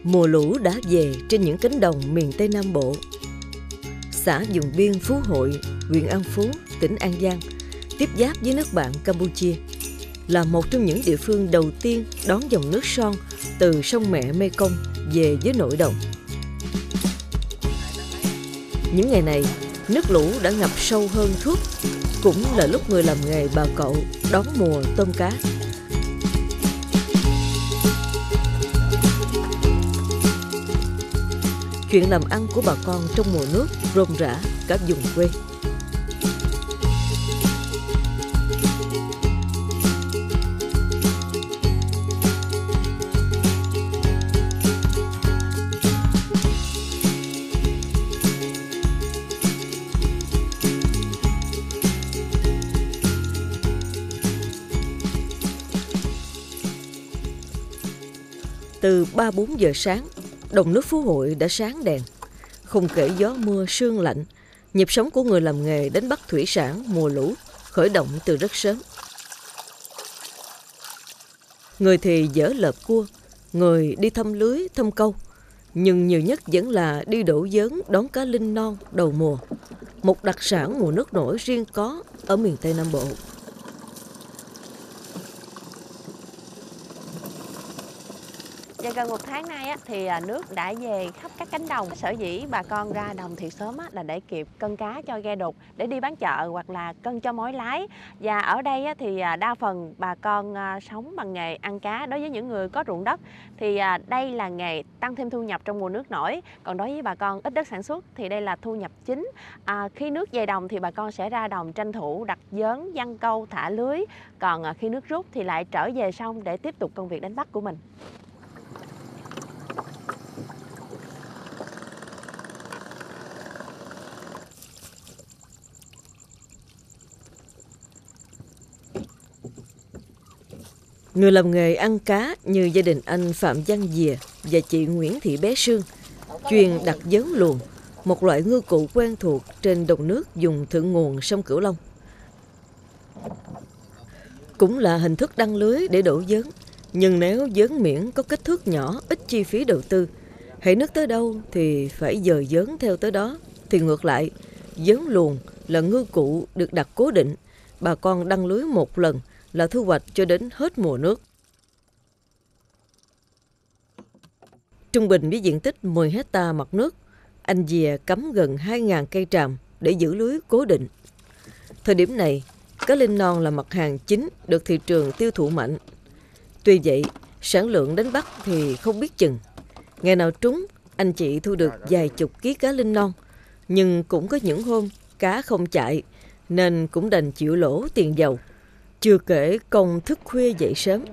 Mùa lũ đã về trên những cánh đồng miền Tây Nam Bộ. Xã vùng biên Phú Hội, huyện An Phú, tỉnh An Giang, tiếp giáp với nước bạn Campuchia, là một trong những địa phương đầu tiên đón dòng nước son từ sông mẹ Mekong về với nội đồng. Những ngày này, nước lũ đã ngập sâu hơn thước, cũng là lúc người làm nghề bà cậu đón mùa tôm cá. Chuyện làm ăn của bà con trong mùa nước rôm rả cả vùng quê. Từ 3-4 giờ sáng, đồng nước Phú Hội đã sáng đèn. Không kể gió mưa sương lạnh, nhịp sống của người làm nghề đánh bắt thủy sản mùa lũ khởi động từ rất sớm. Người thì dỡ lợp cua, người đi thăm lưới, thăm câu, nhưng nhiều nhất vẫn là đi đổ vớn đón cá linh non đầu mùa, một đặc sản mùa nước nổi riêng có ở miền Tây Nam Bộ. Và gần một tháng nay thì nước đã về khắp các cánh đồng. Sở dĩ bà con ra đồng thiệt sớm là để kịp cân cá cho ghe đục, để đi bán chợ hoặc là cân cho mối lái. Và ở đây thì đa phần bà con sống bằng nghề ăn cá. Đối với những người có ruộng đất thì đây là nghề tăng thêm thu nhập trong mùa nước nổi. Còn đối với bà con ít đất sản xuất thì đây là thu nhập chính. Khi nước về đồng thì bà con sẽ ra đồng tranh thủ đặt vớn, giăng câu, thả lưới. Còn khi nước rút thì lại trở về sông để tiếp tục công việc đánh bắt của mình. Người làm nghề ăn cá như gia đình anh Phạm Văn Dìa và chị Nguyễn Thị Bé Sương chuyên đặt vớn luồng, một loại ngư cụ quen thuộc trên đồng nước vùng thượng nguồn sông Cửu Long. Cũng là hình thức đăng lưới để đổ vớn, nhưng nếu vớn miễn có kích thước nhỏ, ít chi phí đầu tư, hễ nước tới đâu thì phải dời vớn theo tới đó, thì ngược lại, vớn luồng là ngư cụ được đặt cố định, bà con đăng lưới một lần là thu hoạch cho đến hết mùa nước. Trung bình với diện tích 10 hectare mặt nước, anh Dìa cắm gần 2.000 cây tràm để giữ lưới cố định. Thời điểm này, cá linh non là mặt hàng chính được thị trường tiêu thụ mạnh. Tuy vậy, sản lượng đánh bắt thì không biết chừng. Ngày nào trúng, anh chị thu được vài chục ký cá linh non, nhưng cũng có những hôm cá không chạy, nên cũng đành chịu lỗ tiền dầu. Chưa kể công thức khuya dậy sớm.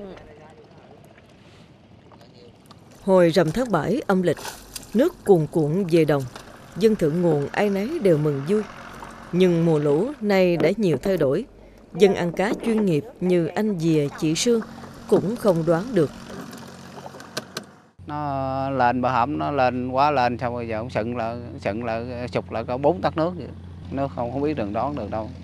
Hồi rằm tháng 7 âm lịch, nước cuồn cuộn về đồng, dân thượng nguồn ai nấy đều mừng vui. Nhưng mùa lũ nay đã nhiều thay đổi. Dân ăn cá chuyên nghiệp như anh Dìa, chị Sương cũng không đoán được. Nó lên bờ hổm, nó lên quá lên, xong rồi giờ cũng sụt lại có 4 tấc nước. Nó không biết đường đón được đâu.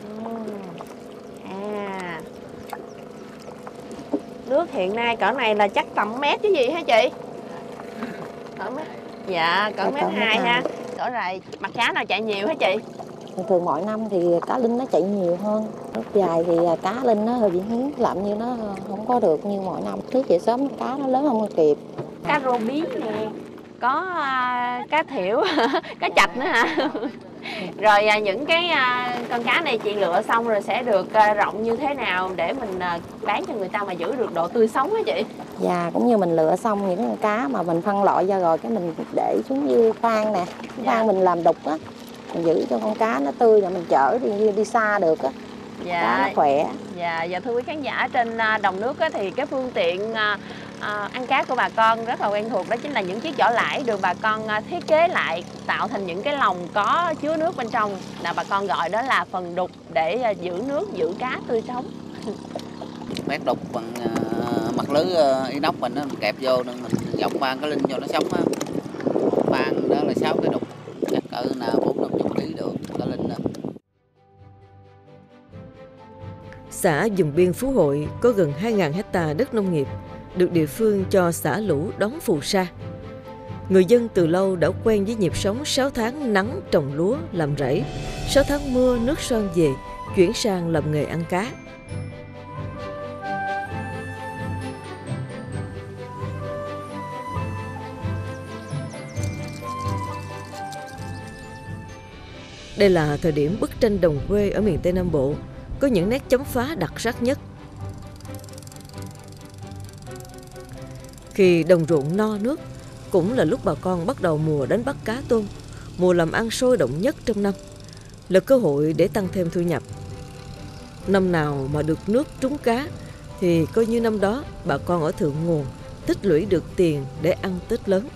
Nước hiện nay cỡ này là chắc tầm mét chứ gì hả chị? Cỡ mét. Dạ, cỡ mét 2 ha. Cỡ này mặt cá nào chạy nhiều hả chị? Thường mỗi năm thì cá linh nó chạy nhiều hơn. Nước dài thì cá linh nó hơi bị hiếm, làm như nó không có được như mỗi năm. Nước về sớm cá nó lớn không kịp. Cá rô bí nè, có cá thiểu, cá chạch nữa hả? Rồi những cái con cá này chị lựa xong rồi sẽ được rộng như thế nào để mình bán cho người ta mà giữ được độ tươi sống hả chị? Dạ, cũng như mình lựa xong những con cá mà mình phân loại ra rồi cái mình để xuống như khoang nè. Khoang mình làm đục á, mình giữ cho con cá nó tươi rồi mình chở đi xa được á. Dạ. Cá nó khỏe. Dạ, và thưa quý khán giả, trên đồng nước á, thì cái phương tiện ăn cá của bà con rất là quen thuộc, đó chính là những chiếc vỏ lãi được bà con thiết kế lại tạo thành những cái lồng có chứa nước bên trong, là bà con gọi đó là phần đục để giữ nước, giữ cá tươi sống. Mét đục bằng mặt lưới inox mình kẹp vô nên mình dọc khoan cái linh cho nó sống á. Khoan đó là 6 cái đục, chắc cỡ là 40-50 kg được cái linh đó. Xã vùng biên Phú Hội có gần 2.000 hectare đất nông nghiệp, được địa phương cho xả lũ đón phù sa. Người dân từ lâu đã quen với nhịp sống 6 tháng nắng trồng lúa, làm rẫy, 6 tháng mưa nước son về, chuyển sang làm nghề ăn cá. Đây là thời điểm bức tranh đồng quê ở miền Tây Nam Bộ có những nét chấm phá đặc sắc nhất. Khi đồng ruộng no nước, cũng là lúc bà con bắt đầu mùa đánh bắt cá tôm, mùa làm ăn sôi động nhất trong năm, là cơ hội để tăng thêm thu nhập. Năm nào mà được nước trúng cá thì coi như năm đó bà con ở thượng nguồn tích lũy được tiền để ăn Tết lớn.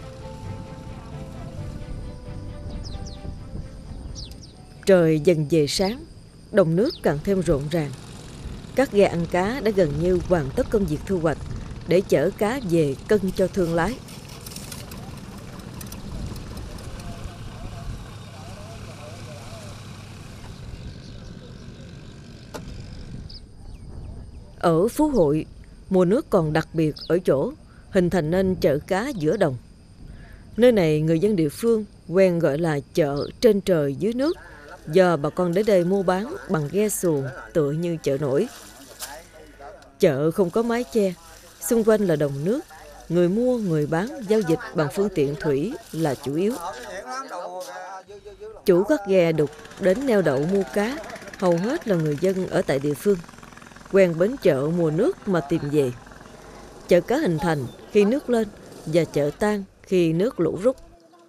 Trời dần về sáng, đồng nước càng thêm rộn ràng. Các ghe ăn cá đã gần như hoàn tất công việc thu hoạch để chở cá về cân cho thương lái. Ở Phú Hội, mùa nước còn đặc biệt ở chỗ hình thành nên chợ cá giữa đồng. Nơi này người dân địa phương quen gọi là chợ trên trời dưới nước, do bà con đến đây mua bán bằng ghe xuồng tựa như chợ nổi. Chợ không có mái che, xung quanh là đồng nước, người mua người bán giao dịch bằng phương tiện thủy là chủ yếu. Chủ các ghe đục đến neo đậu mua cá hầu hết là người dân ở tại địa phương, quen bến chợ mùa nước mà tìm về. Chợ cá hình thành khi nước lên và chợ tan khi nước lũ rút.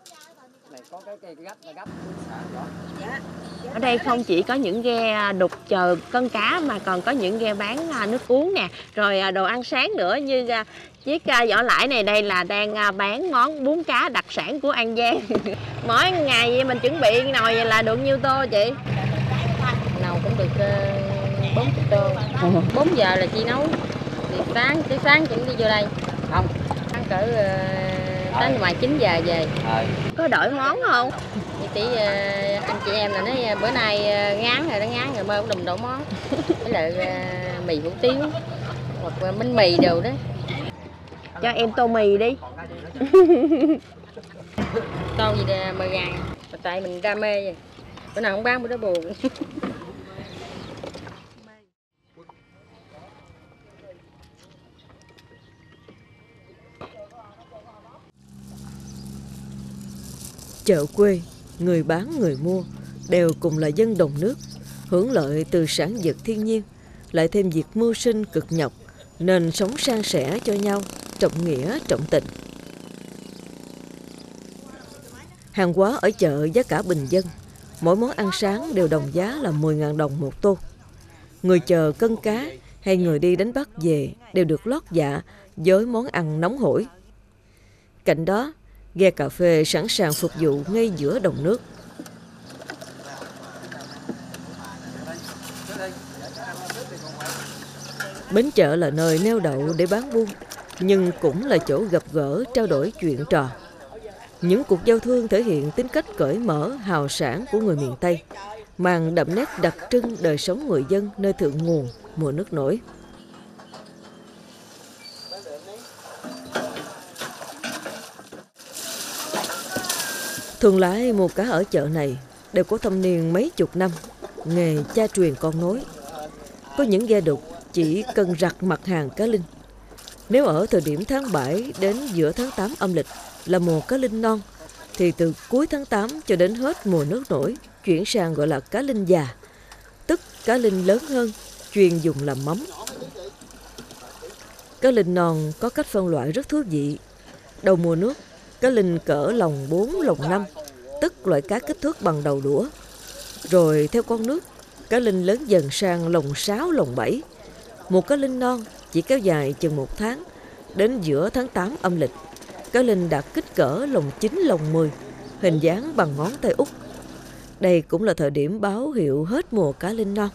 Ở đây không chỉ có những ghe đục chờ cân cá mà còn có những ghe bán nước uống nè, rồi đồ ăn sáng nữa, như chiếc vỏ lãi này đây là đang bán món bún cá đặc sản của An Giang. Mỗi ngày mình chuẩn bị nồi là được nhiêu tô chị? Nào cũng được 40 tô. 4 giờ là chị nấu. Thì sáng chị đi vô đây. Không. Ăn cỡ tới ngoài 9 giờ về. Có đổi món không? Thì anh chị em là nói bữa nay ngán rồi mơ cũng đùm đổ món. Với lại mì hủ tiếu hoặc bánh mì đồ đó. Cho em tô mì đi. Tô gì đây mời gà. Tại mình đam mê vậy. Bữa nào không bán bữa đó buồn. Chợ quê, người bán người mua đều cùng là dân đồng nước, hưởng lợi từ sản vật thiên nhiên, lại thêm việc mưu sinh cực nhọc nên sống san sẻ cho nhau, trọng nghĩa trọng tình. Hàng hóa ở chợ giá cả bình dân, mỗi món ăn sáng đều đồng giá là 10.000 đồng một tô. Người chờ cân cá hay người đi đánh bắt về đều được lót dạ với món ăn nóng hổi. Cạnh đó, ghe cà phê sẵn sàng phục vụ ngay giữa đồng nước. Bến chợ là nơi neo đậu để bán buôn, nhưng cũng là chỗ gặp gỡ trao đổi chuyện trò. Những cuộc giao thương thể hiện tính cách cởi mở, hào sảng của người miền Tây, mang đậm nét đặc trưng đời sống người dân nơi thượng nguồn mùa nước nổi. Thương lái mua cá ở chợ này đều có thâm niên mấy chục năm, nghề cha truyền con nối. Có những ghe đục chỉ cần rặt mặt hàng cá linh. Nếu ở thời điểm tháng 7 đến giữa tháng 8 âm lịch là mùa cá linh non, thì từ cuối tháng 8 cho đến hết mùa nước nổi chuyển sang gọi là cá linh già, tức cá linh lớn hơn, chuyên dùng làm mắm. Cá linh non có cách phân loại rất thú vị. Đầu mùa nước, cá linh cỡ lồng 4, lồng 5, tức loại cá kích thước bằng đầu đũa. Rồi theo con nước, cá linh lớn dần sang lồng 6, lồng 7. Một cá linh non chỉ kéo dài chừng 1 tháng, đến giữa tháng 8 âm lịch, cá linh đạt kích cỡ lồng 9, lồng 10, hình dáng bằng ngón tay út. Đây cũng là thời điểm báo hiệu hết mùa cá linh non.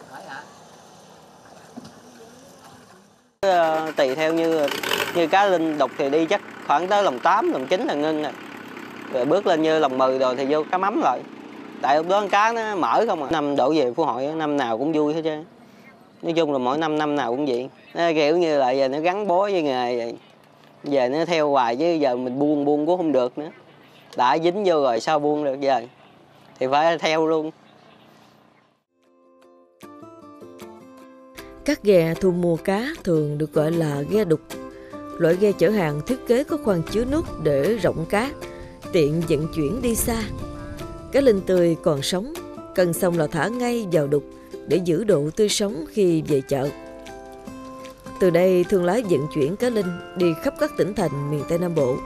Tùy theo như cá linh đục thì đi chắc khoảng tới lồng 8, lồng 9 là ngưng rồi bước lên như lồng 10 rồi thì vô cá mắm rồi. Tại lúc đó cá nó mở không à. Năm đổ về Phú Hội năm nào cũng vui hết trơn. Nói chung là mỗi năm nào cũng vậy. Nó kiểu như là giờ nó gắn bó với nghề vậy. Giờ nó theo hoài chứ giờ mình buông cũng không được nữa. Đã dính vô rồi sao buông được giờ. Thì phải theo luôn. Các ghe thu mua cá thường được gọi là ghe đục. Loại ghe chở hàng thiết kế có khoang chứa nước để rộng cá, tiện vận chuyển đi xa. Cá linh tươi còn sống, cần xong là thả ngay vào đục để giữ độ tươi sống khi về chợ. Từ đây thương lái vận chuyển cá linh đi khắp các tỉnh thành miền Tây Nam Bộ.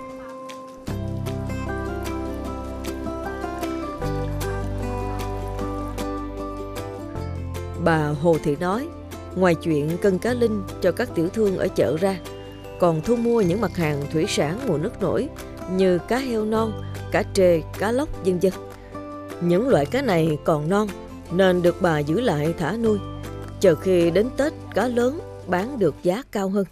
Bà Hồ Thị nói, ngoài chuyện cân cá linh cho các tiểu thương ở chợ ra, còn thu mua những mặt hàng thủy sản mùa nước nổi như cá heo non, cá trê, cá lóc vân vân. Những loại cá này còn non nên được bà giữ lại thả nuôi, chờ khi đến Tết cá lớn bán được giá cao hơn.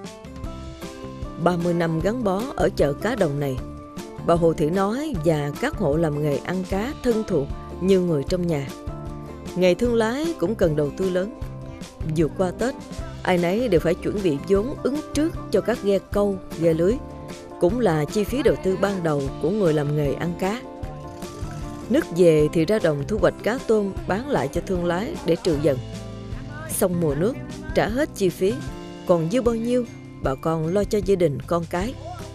30 năm gắn bó ở chợ cá đồng này, bà Hồ Thị nói và các hộ làm nghề ăn cá thân thuộc như người trong nhà. Nghề thương lái cũng cần đầu tư lớn. Vượt qua Tết, ai nấy đều phải chuẩn bị vốn ứng trước cho các ghe câu, ghe lưới, cũng là chi phí đầu tư ban đầu của người làm nghề ăn cá. Nước về thì ra đồng thu hoạch cá tôm bán lại cho thương lái để trừ dần. Xong mùa nước, trả hết chi phí, còn dư bao nhiêu, bà con lo cho gia đình con cái.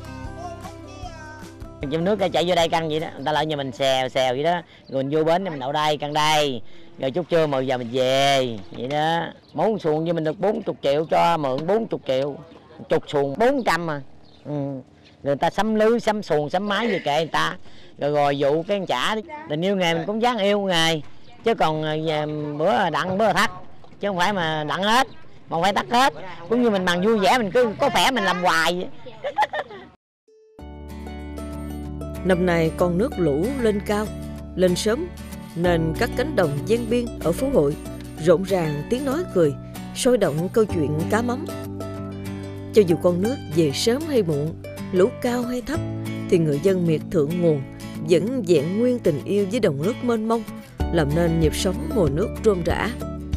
Trong nước chạy vô đây căng vậy đó, người ta lại nhà mình xèo vậy đó, rồi mình vô bến mình đậu đây căng đây, rồi chút trưa 10 giờ mình về vậy đó. Mỗi xuồng như mình được 40 triệu cho mượn 40 triệu, chục xuồng 400 mà. Người ta sắm lưới, sắm xuồng, sắm máy gì kệ người ta, rồi dụ cái trả. Tình yêu nghề mình cũng dám yêu nghề, chứ còn bữa đặng bữa thắt, chứ không phải mà đặng hết, mà phải tắt hết. Cũng như mình bằng vui vẻ, mình cứ có khỏe mình làm hoài vậy. Năm nay con nước lũ lên cao, lên sớm, nên các cánh đồng ven biên ở Phú Hội rộn ràng tiếng nói cười, sôi động câu chuyện cá mắm. Cho dù con nước về sớm hay muộn, lũ cao hay thấp, thì người dân miệt thượng nguồn vẫn vẹn nguyên tình yêu với đồng nước mênh mông, làm nên nhịp sống mùa nước rôm rã.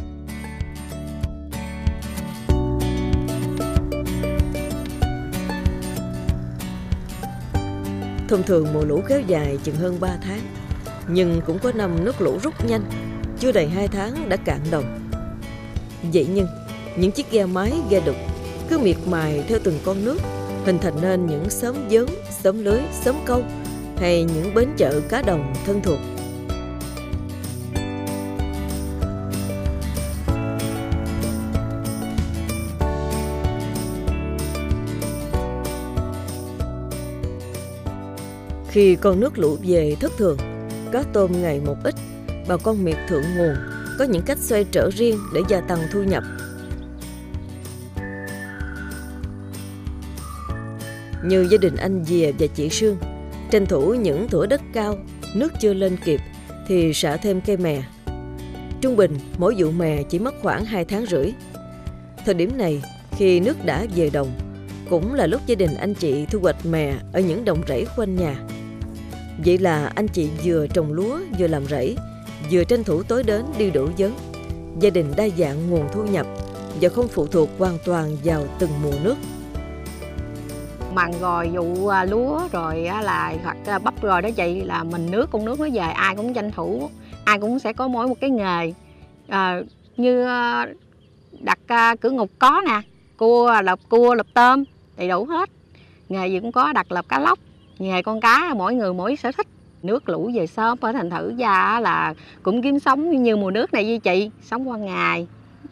Thông thường mùa lũ kéo dài chừng hơn 3 tháng, nhưng cũng có năm nước lũ rút nhanh, chưa đầy 2 tháng đã cạn đồng. Vậy nhưng, những chiếc ghe máy, ghe đục cứ miệt mài theo từng con nước, hình thành nên những xóm vớn, xóm lưới, xóm câu hay những bến chợ cá đồng thân thuộc. Khi con nước lũ về thất thường, cá tôm ngày một ít, bà con miệt thượng nguồn có những cách xoay trở riêng để gia tăng thu nhập. Như gia đình anh Dìa và chị Sương, tranh thủ những thửa đất cao, nước chưa lên kịp thì xả thêm cây mè. Trung bình, mỗi vụ mè chỉ mất khoảng 2 tháng rưỡi. Thời điểm này, khi nước đã về đồng, cũng là lúc gia đình anh chị thu hoạch mè ở những đồng rẫy quanh nhà. Vậy là anh chị vừa trồng lúa, vừa làm rẫy, vừa tranh thủ tối đến đi đổ vớn. Gia đình đa dạng nguồn thu nhập và không phụ thuộc hoàn toàn vào từng mùa nước. Mặn rồi vụ lúa rồi là hoặc bắp rồi đó chị, là mình nước con nước nó về ai cũng tranh thủ, ai cũng sẽ có mỗi một cái nghề. Như đặt cửa ngục có nè, cua lập tôm đầy đủ hết, nghề gì cũng có, đặt lập cá lóc, nghề con cá mỗi người mỗi sở thích. Nước lũ về sớm ở thành thử ra là cũng kiếm sống như mùa nước này với chị, sống qua ngày.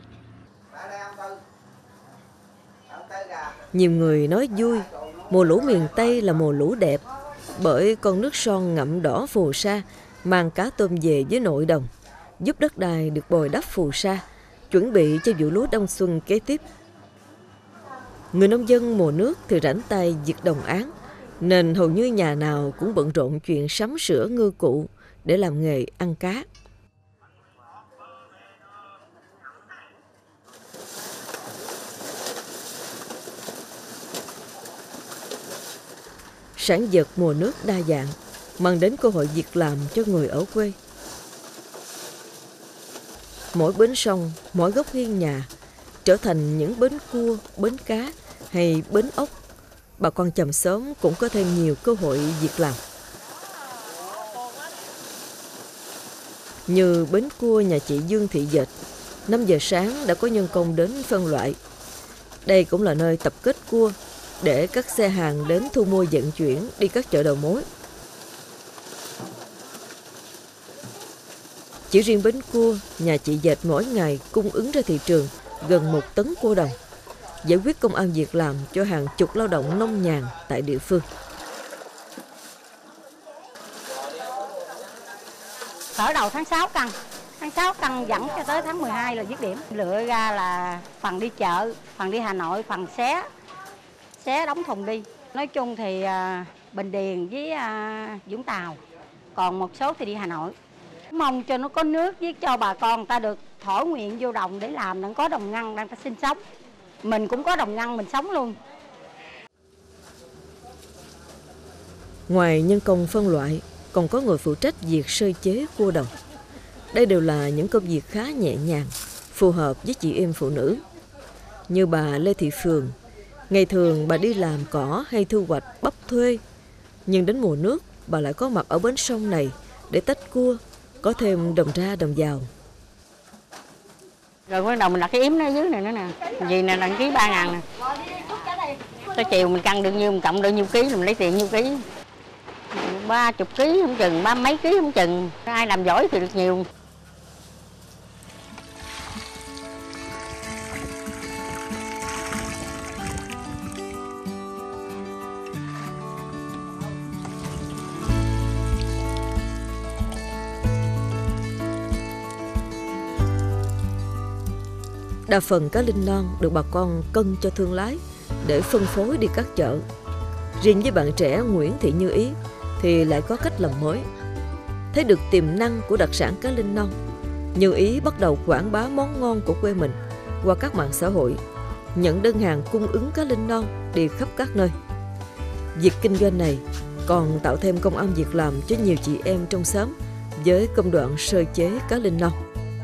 Nhiều người nói vui, mùa lũ miền Tây là mùa lũ đẹp, bởi con nước son ngậm đỏ phù sa mang cá tôm về với nội đồng, giúp đất đai được bồi đắp phù sa, chuẩn bị cho vụ lúa đông xuân kế tiếp. Người nông dân mùa nước thì rảnh tay việc đồng áng, nên hầu như nhà nào cũng bận rộn chuyện sắm sửa ngư cụ để làm nghề ăn cá. Sản vật mùa nước đa dạng, mang đến cơ hội việc làm cho người ở quê. Mỗi bến sông, mỗi góc hiên nhà trở thành những bến cua, bến cá hay bến ốc, bà con chòm xóm cũng có thêm nhiều cơ hội việc làm. Như bến cua nhà chị Dương Thị Dệt, 5 giờ sáng đã có nhân công đến phân loại. Đây cũng là nơi tập kết cua để các xe hàng đến thu mua vận chuyển đi các chợ đầu mối. Chỉ riêng bến cua, nhà chị Dệt mỗi ngày cung ứng ra thị trường gần 1 tấn cua đồng, giải quyết công ăn việc làm cho hàng chục lao động nông nhàn tại địa phương. Khởi đầu tháng 6 cân dẫn cho tới tháng 12 là dứt điểm. Lựa ra là phần đi chợ, phần đi Hà Nội, phần xé đóng thùng đi. Nói chung thì Bình Điền với Vũng Tàu, còn một số thì đi Hà Nội. Mong cho nó có nước với cho bà con người ta được thỏa nguyện vô đồng để làm, đừng có đồng ngăn đang ta sinh sống. Mình cũng có đồng ngăn mình sống luôn. Ngoài nhân công phân loại, còn có người phụ trách việc sơ chế cua đồng. Đây đều là những công việc khá nhẹ nhàng, phù hợp với chị em phụ nữ. Như bà Lê Thị Phường, ngày thường bà đi làm cỏ hay thu hoạch bắp thuê, nhưng đến mùa nước bà lại có mặt ở bến sông này để tách cua, có thêm đồng ra đồng vào. Rồi bắt đầu mình đặt cái yếm nó ở dưới này nữa nè, vì nè đăng ký 3.000 nè. Tới chiều mình cân được nhiêu, mình cộng được nhiêu ký, mình lấy tiền nhiêu ký. 30 ký không chừng, 30 mấy ký không chừng. Ai làm giỏi thì được nhiều. Đa phần cá linh non được bà con cân cho thương lái để phân phối đi các chợ. Riêng với bạn trẻ Nguyễn Thị Như Ý thì lại có cách làm mới. Thấy được tiềm năng của đặc sản cá linh non, Như Ý bắt đầu quảng bá món ngon của quê mình qua các mạng xã hội, nhận đơn hàng cung ứng cá linh non đi khắp các nơi. Việc kinh doanh này còn tạo thêm công ăn việc làm cho nhiều chị em trong xóm với công đoạn sơ chế cá linh non.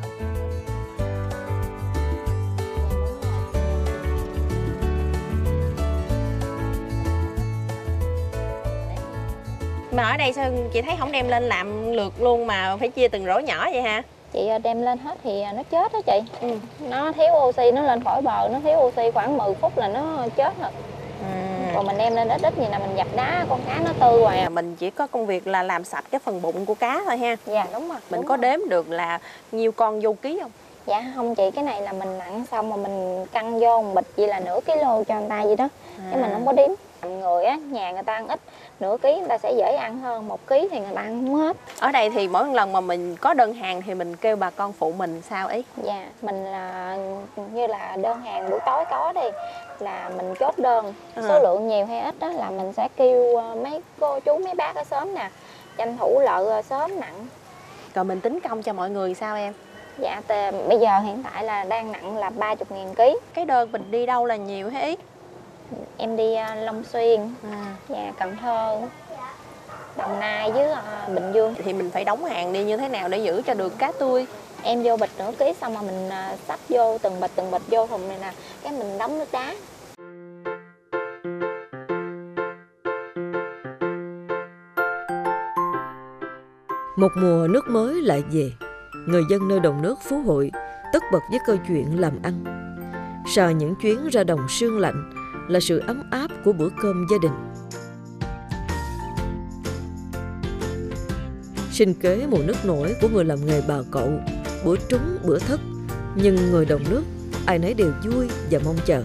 Mà ở đây sao chị thấy không đem lên làm lượt luôn mà phải chia từng rổ nhỏ vậy ha? Chị đem lên hết thì nó chết đó chị. Nó thiếu oxy, nó lên khỏi bờ, nó thiếu oxy khoảng 10 phút là nó chết rồi. Còn mình đem lên ít ít gì là mình dập đá con cá nó tươi hoài. Mình chỉ có công việc là làm sạch cái phần bụng của cá thôi ha. Dạ đúng rồi. Mình có đếm được là nhiêu con vô ký không? Dạ không chị, cái này là mình nặng xong mà mình cân vô một bịch vậy là nửa kg cho người ta vậy đó. Cái mình không có đếm. Người á, nhà người ta ăn ít, nửa ký người ta sẽ dễ ăn hơn, 1 ký thì người ta ăn không hết. Ở đây thì mỗi lần mà mình có đơn hàng thì mình kêu bà con phụ mình sao ấy? Dạ, mình là như là đơn hàng buổi tối có đi là mình chốt đơn, số lượng nhiều hay ít đó là mình sẽ kêu mấy cô chú mấy bác ở xóm nè, tranh thủ lợ sớm nặng. Rồi mình tính công cho mọi người sao em? Dạ, bây giờ hiện tại là đang nặng là 30.000 ký. Cái đơn mình đi đâu là nhiều hay ít? Em đi Long Xuyên, dạ, Cần Thơ, Đồng Nai với Bình Dương. Thì mình phải đóng hàng đi như thế nào để giữ cho được cá tươi? Em vô bịch nửa ký xong mà mình xách vô từng bịch vô thùng này nè, cái mình đóng nước đá. Một mùa nước mới lại về, người dân nơi đồng nước Phú Hội tất bật với câu chuyện làm ăn. Sau những chuyến ra đồng sương lạnh là sự ấm áp của bữa cơm gia đình. Sinh kế mùa nước nổi của người làm nghề bà cậu, bữa trúng bữa thất, nhưng người đồng nước ai nấy đều vui và mong chờ.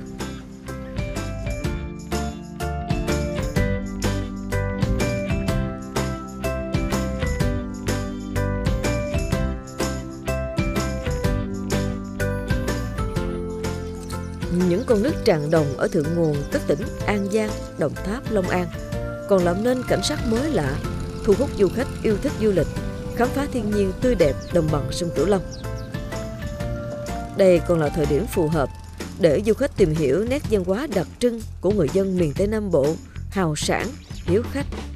Những con nước tràn đồng ở thượng nguồn các tỉnh An Giang, Đồng Tháp, Long An còn làm nên cảnh sắc mới lạ, thu hút du khách yêu thích du lịch, khám phá thiên nhiên tươi đẹp đồng bằng sông Cửu Long. Đây còn là thời điểm phù hợp để du khách tìm hiểu nét văn hóa đặc trưng của người dân miền Tây Nam Bộ, hào sảng, hiếu khách.